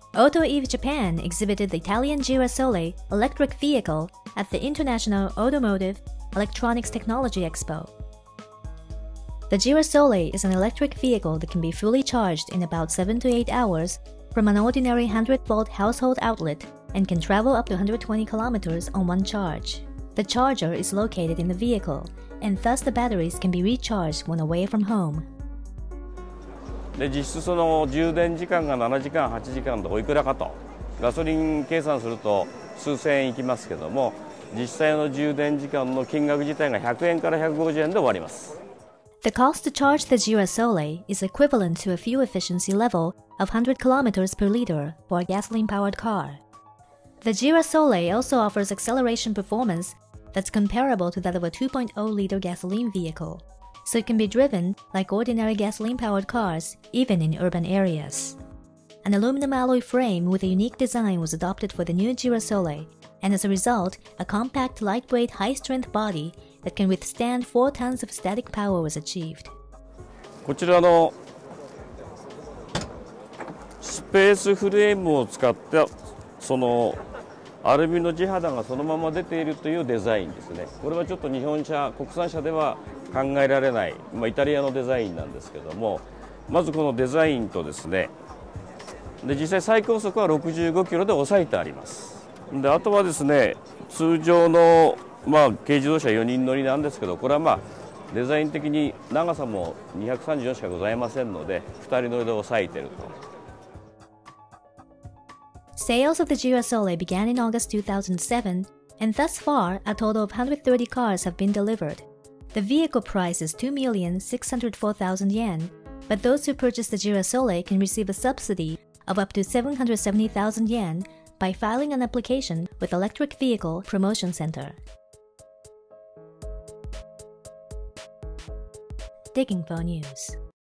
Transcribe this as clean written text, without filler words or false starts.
Auto Eve Japan exhibited the Italian Girasole electric vehicle at the International Automotive Electronics Technology Expo. The Girasole is an electric vehicle that can be fully charged in about 7 to 8 hours from an ordinary 100-volt household outlet and can travel up to 120 kilometers on one charge. The charger is located in the vehicle, and thus the batteries can be recharged when away from home. で実質その充電時間が7時間、8時間とおいくらかとガソリン計算すると数千円いきますけども、実際の充電時間の金額自体が100円から150円で終わります。 The cost to charge the Girasole is equivalent to a fuel efficiency level of 100 kilometers per liter for a gasoline-powered car. The Girasole also offers acceleration performance that's comparable to that of a 2.0-liter gasoline vehicle, so it can be driven like ordinary gasoline-powered cars even in urban areas. An aluminum alloy frame with a unique design was adopted for the new Girasole, and as a result, a compact, lightweight, high-strength body that can withstand 4 tons of static power was achieved. こちらのスペースフレームを使ったそのアルミの地肌がそのまま出ているというデザインですね。これはちょっと日本車、国産車では考えられない、イタリアのデザインなんですけども、まずこのデザインとですね、で実際最高速は65キロで抑えてあります。であとはですね、通常の軽自動車4人乗りなんですけど、これはデザイン的に長さも234しかございませんので、2人乗りで抑えていると。 Sales of the Girasole began in August 2007, and thus far, a total of 130 cars have been delivered. The vehicle price is 2,604,000 yen, but those who purchase the Girasole can receive a subsidy of up to 770,000 yen by filing an application with Electric Vehicle Promotion Center. Digging for News.